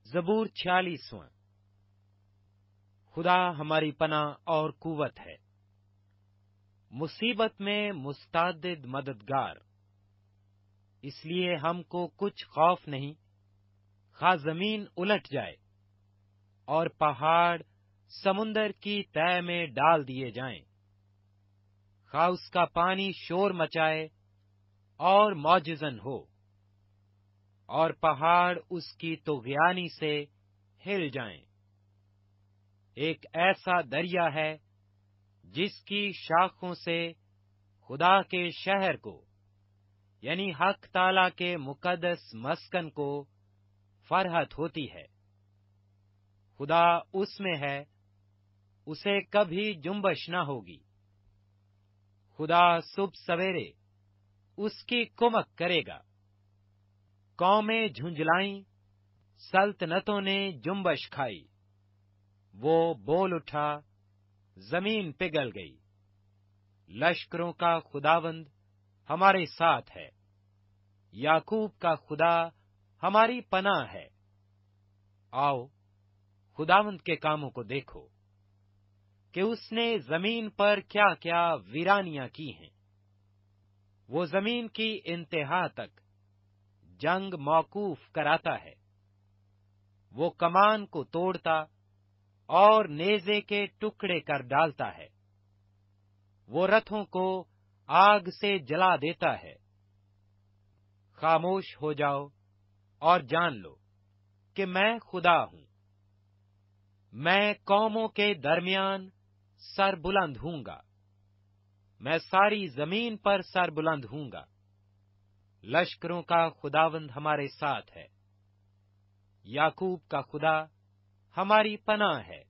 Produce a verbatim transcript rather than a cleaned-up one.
زبور چھیالیسواں۔ خدا ہماری پناہ اور قوت ہے، مصیبت میں مستعد مددگار، اس لیے ہم کو کچھ خوف نہیں، خواہ زمین الٹ جائے اور پہاڑ سمندر کی تہہ میں ڈال دیے جائیں، خواہ اس کا پانی شور مچائے اور معجزن ہو، اور پہاڑ اس کی طغیانی سے ہل جائیں۔ ایک ایسا دریا ہے جس کی شاخوں سے خدا کے شہر کو، یعنی حق تعالی کے مقدس مسکن کو فرحت ہوتی ہے۔ خدا اس میں ہے، اسے کبھی جنبش نہ ہوگی۔ خدا صبح سویرے اس کی کمک کرے گا۔ قومیں جھنجھلائیں، سلطنتوں نے جنبش کھائی، وہ بول اٹھا، زمین پگھل گئی۔ لشکروں کا خداوند ہمارے ساتھ ہے، یعقوب کا خدا ہماری پناہ ہے۔ آؤ خداوند کے کاموں کو دیکھو کہ اس نے زمین پر کیا کیا ویرانیاں کی ہیں۔ وہ زمین کی انتہا تک جنگ موقوف کراتا ہے، وہ کمان کو توڑتا اور نیزے کے ٹکڑے کر ڈالتا ہے، وہ رتھوں کو آگ سے جلا دیتا ہے۔ خاموش ہو جاؤ اور جان لو کہ میں خدا ہوں۔ میں قوموں کے درمیان سر بلند ہوں گا، میں ساری زمین پر سر بلند ہوں گا۔ لشکروں کا خداوند ہمارے ساتھ ہے، یعقوب کا خدا ہماری پناہ ہے۔